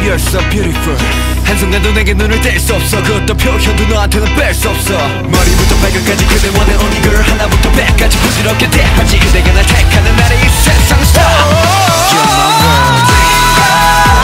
You're so beautiful. 한순간도 내게 눈을 뗄 수 없어. 그 어떤 표현도 너한테는 뺄 수 없어. 머리부터 발끝까지 그대 원해 only girl. 하나부터 백까지 부드럽게 대하지. 그대가 날 택하는 나를 이 세상 star. You're my world.